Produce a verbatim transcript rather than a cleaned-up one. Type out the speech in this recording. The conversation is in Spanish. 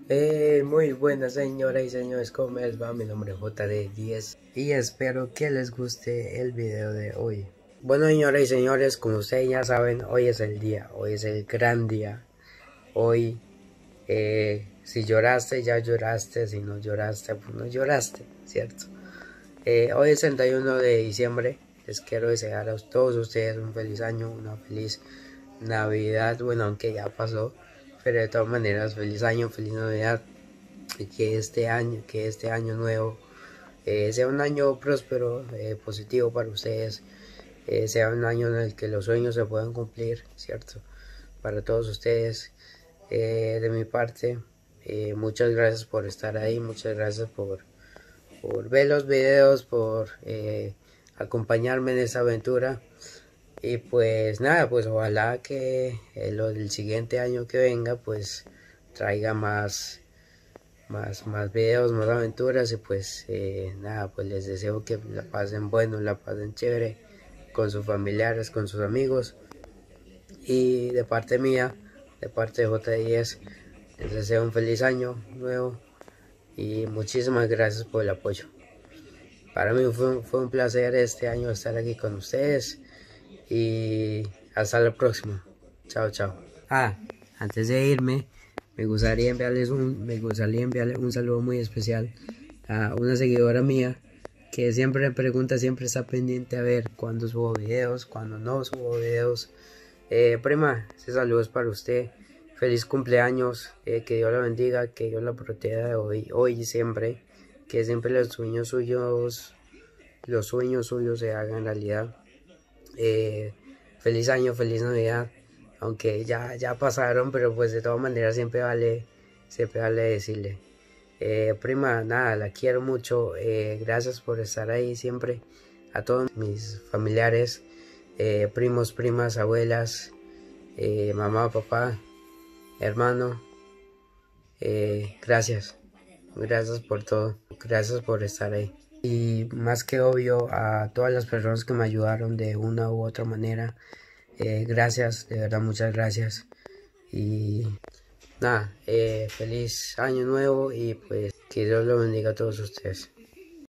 Eh, muy buenas señoras y señores, ¿cómo les va? Mi nombre es J D diez y espero que les guste el video de hoy. Bueno señoras y señores, como ustedes ya saben, hoy es el día, hoy es el gran día. Hoy, eh, si lloraste, ya lloraste, si no lloraste, pues no lloraste, ¿cierto? Eh, hoy es treinta y uno de diciembre, les quiero desear a todos ustedes un feliz año, una feliz Navidad, bueno, aunque ya pasó, pero de todas maneras, feliz año, feliz Navidad, y que este año, que este año nuevo eh, sea un año próspero, eh, positivo para ustedes, eh, sea un año en el que los sueños se puedan cumplir, ¿cierto? Para todos ustedes, eh, de mi parte, eh, muchas gracias por estar ahí, muchas gracias por, por ver los videos, por eh, acompañarme en esta aventura. Y pues nada, pues ojalá que eh, lo del siguiente año que venga pues traiga más, más, más videos, más aventuras y pues eh, nada, pues les deseo que la pasen bueno, la pasen chévere con sus familiares, con sus amigos. Y de parte mía, de parte de J diez, les deseo un feliz año nuevo y muchísimas gracias por el apoyo. Para mí fue, fue un placer este año estar aquí con ustedes y hasta la próxima. Chao, chao. Ah, antes de irme, me gustaría enviarles un, me gustaría enviarle un saludo muy especial a una seguidora mía que siempre me pregunta, siempre está pendiente a ver cuándo subo videos, cuándo no subo videos. Eh, prima, ese saludo es para usted. Feliz cumpleaños, eh, que Dios la bendiga, que Dios la proteja hoy, hoy y siempre, que siempre los sueños suyos, los sueños suyos se hagan realidad. Eh, feliz año, feliz Navidad, aunque ya, ya pasaron, pero pues de todas maneras siempre vale, siempre vale decirle. Eh, prima, nada, la quiero mucho, eh, gracias por estar ahí siempre, a todos mis familiares, eh, primos, primas, abuelas, eh, mamá, papá, hermano, eh, gracias, gracias por todo, gracias por estar ahí. Y más que obvio a todas las personas que me ayudaron de una u otra manera, eh, gracias, de verdad muchas gracias. Y nada, eh, feliz año nuevo y pues que Dios lo bendiga a todos ustedes.